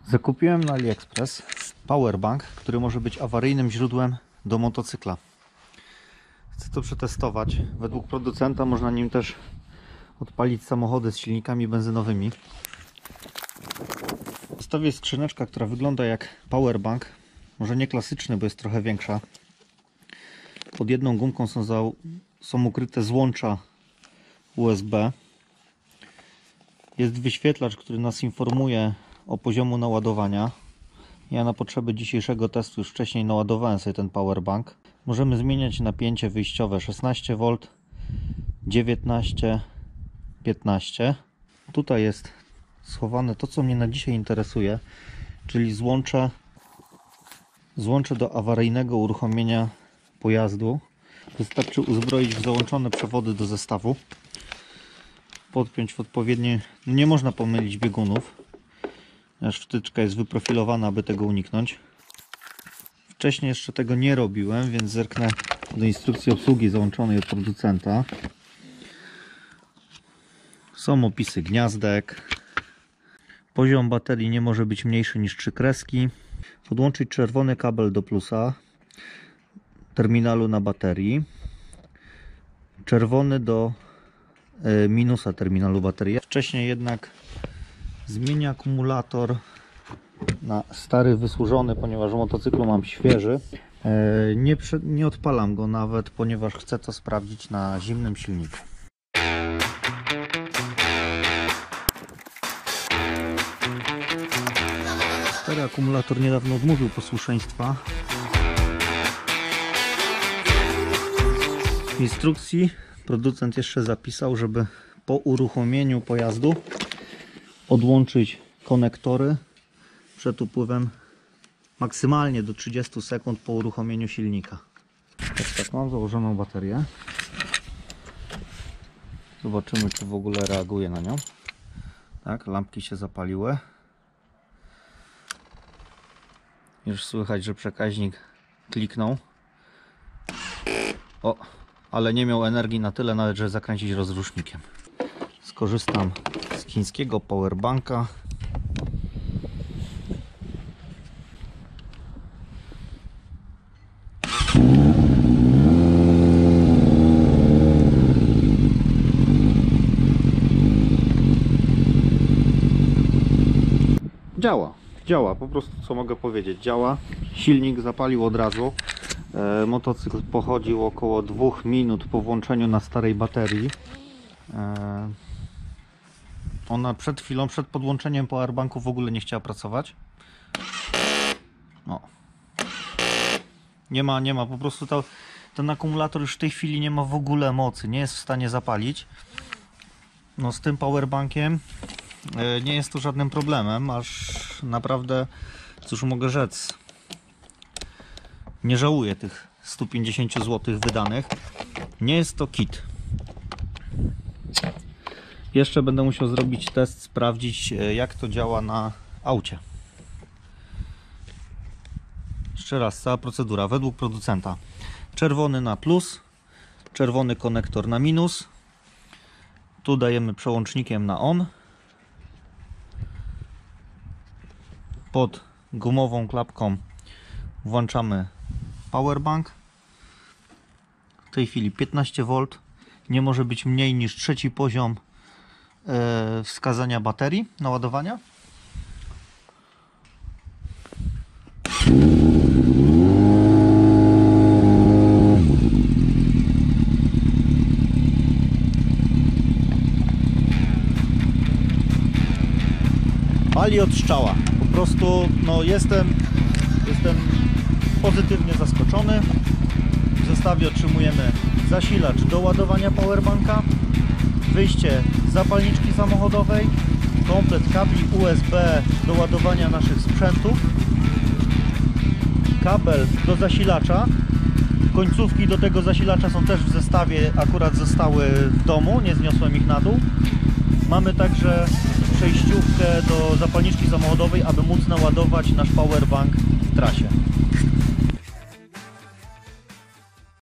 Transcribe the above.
Zakupiłem na AliExpress powerbank, który może być awaryjnym źródłem do motocykla. Chcę to przetestować. Według producenta można nim też odpalić samochody z silnikami benzynowymi. W zestawie jest skrzyneczka, która wygląda jak powerbank. Może nie klasyczny, bo jest trochę większa. Pod jedną gumką są ukryte złącza USB. Jest wyświetlacz, który nas informuje o poziomu naładowania. Ja na potrzeby dzisiejszego testu już wcześniej naładowałem sobie ten powerbank. Możemy zmieniać napięcie wyjściowe 16V, 19, 15. Tutaj jest schowane to, co mnie na dzisiaj interesuje, czyli złącze do awaryjnego uruchomienia pojazdu. Wystarczy uzbroić w załączone przewody do zestawu, podpiąć w odpowiednie, nie można pomylić biegunów, aż wtyczka jest wyprofilowana, aby tego uniknąć. Wcześniej jeszcze tego nie robiłem, więc zerknę do instrukcji obsługi załączonej od producenta. Są opisy gniazdek. Poziom baterii nie może być mniejszy niż 3 kreski. Podłączyć czerwony kabel do plusa terminalu na baterii, czerwony do minusa terminalu baterii. Wcześniej jednak zmienię akumulator na stary, wysłużony, ponieważ w motocyklu mam świeży. Nie odpalam go nawet, ponieważ chcę to sprawdzić na zimnym silniku. Stary akumulator niedawno odmówił posłuszeństwa. W instrukcji producent jeszcze zapisał, żeby po uruchomieniu pojazdu odłączyć konektory przed upływem maksymalnie do 30 sekund po uruchomieniu silnika. Tak, mam założoną baterię. Zobaczymy, czy w ogóle reaguje na nią. Tak, lampki się zapaliły. Już słychać, że przekaźnik kliknął. O, ale nie miał energii na tyle nawet, żeby zakręcić rozrusznikiem. Skorzystam z chińskiego powerbanka. Działa, po prostu, co mogę powiedzieć, działa. Silnik zapalił od razu. Motocykl pochodził około 2 minut po włączeniu na starej baterii. Ona przed chwilą, przed podłączeniem powerbanku w ogóle nie chciała pracować. O. Nie ma, po prostu ten akumulator już w tej chwili nie ma w ogóle mocy, nie jest w stanie zapalić. No z tym powerbankiem nie jest to żadnym problemem, aż naprawdę, cóż mogę rzec, nie żałuję tych 150 zł wydanych. Nie jest to kit. Jeszcze będę musiał zrobić test, sprawdzić, jak to działa na aucie. Jeszcze raz, cała procedura według producenta. Czerwony na plus, czerwony konektor na minus. Tu dajemy przełącznikiem na on. Pod gumową klapką włączamy powerbank. W tej chwili 15V. Nie może być mniej niż 3. poziom wskazania baterii naładowania. Pali od strzała. Po prostu no, jestem pozytywnie zaskoczony. W zestawie otrzymujemy zasilacz do ładowania powerbanka, wyjście z zapalniczki samochodowej, komplet kabli USB do ładowania naszych sprzętów, kabel do zasilacza. Końcówki do tego zasilacza są też w zestawie, akurat zostały w domu, nie zniosłem ich na dół. Mamy także przejściówkę do zapalniczki samochodowej, aby móc naładować nasz powerbank w trasie.